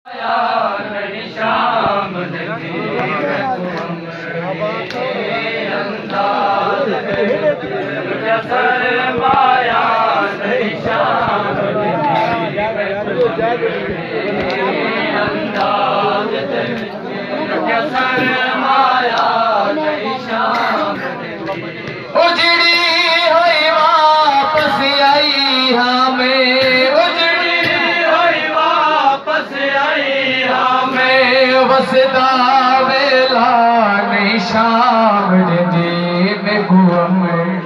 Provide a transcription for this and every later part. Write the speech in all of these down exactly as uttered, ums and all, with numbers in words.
उजड़ी हुई वापस आई हमें, उजड़ी हुई वापस आई हमें, वसदा वेला नहीं शाम दी में गुम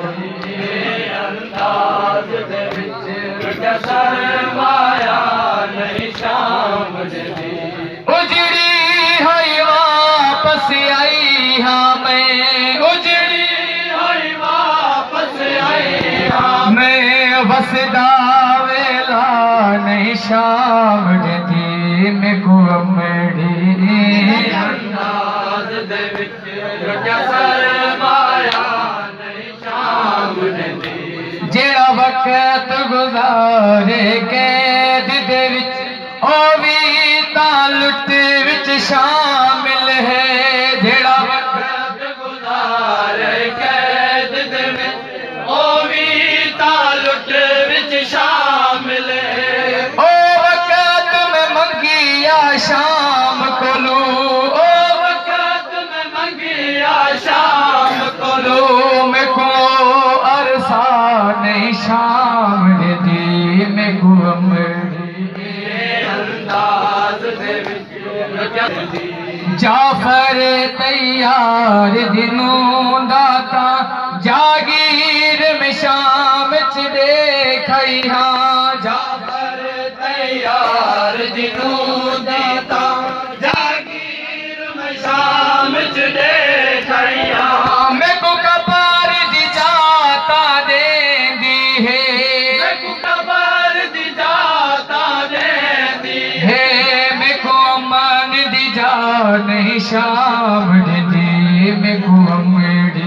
अंदाज दे विच शर्माया नहीं शाम दी। उजड़ी हुई वापस आई हमें, उजड़ी हुई वापस आई हमें, वसदा वेला नहीं शाम दी में गुमड़ी अंदाज दे विच शर्माया नहीं शाम दी। जेड़ा वक्त गुजारे कैद दे विच ओ भी तालुट विच शामिल है। जेड़ा वक्त गुजारे कैद दे विच ओ भी तालुट विच शामिल है। ओ वक्त में मंगिया शाम कोलू, ओ वक्त में मंगिया शाम कोलू, मैं को अरसा नहीं शाम दी में गुमड़ी अंदाज दे विच। जाफर तैयार दिनों दाता जागीर में शाम च देखई हाँ। जाफर तैयार दिनों दाता जागीर में शाम च देखई हाँ। मैं को कबार दी जाता देंदी है, मैं को कबार दी जाता देंदी है, मैं को अमन दी जा नहीं शाम दी में गुमड़ी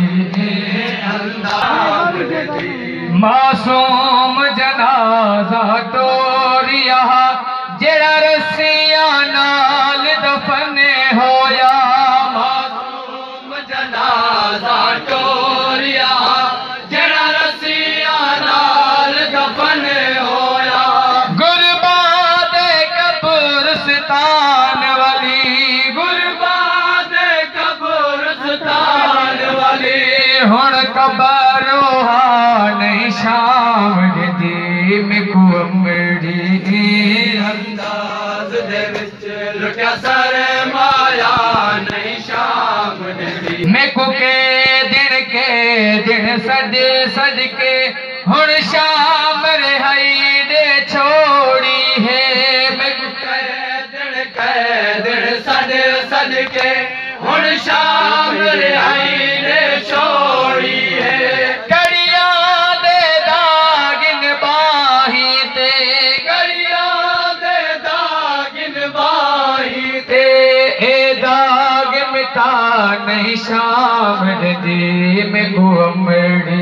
अंदाज दी। मासूम जनाजा टोरिया जेड़ा रस्सियां नाल दफन होया। मासूम जनाजा टोरिया जेड़ा रस्सियां नाल दफन होया। गुरबा दे कब्रिस्तान वाली, गुरबा दे कब्रिस्तान वाली, हुण कब्रो नहीं शाम दी में गुमड़ी अंदाज दे विच लुटिया सरमाया नहीं शाम दी। मैं को के दिन के दिन सज सज के हुण शाम रिहाई दे छोड़ी है। मैं को के दिन के दिन सज सज के हुण शाम रिहाई दे छोड़ी है। कड़िया दे दागिन बाही ते, कड़िया दे दागिन बाही ते, ए दाग मिटा नहीं शाम दी में गुमड़ी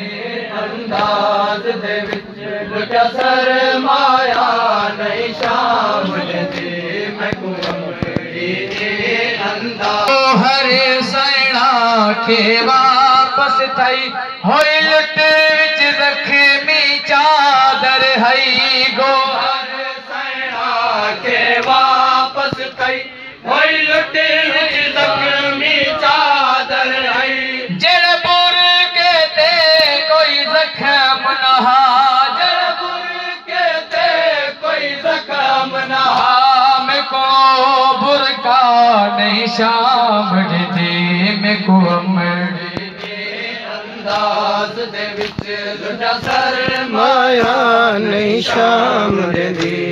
अंदाज दे विच लुटिया सरमाया नहीं शाम दी में गुमड़ी अंदाज। हरे सैना के वापस थई होई लुट विच जख्मी चादर हई गो। हरे सैना के वापस थई होई लुट विच जख्मी चादर हई। जेड़े बुर के ते कोई जख्म नहा, जेड़े बुर के ते कोई जख्म नहा, मैं को बुरका नहीं शाम दी में गुमड़ी अंदाज दे विच लुटिया सरमाया नहीं शाम दी।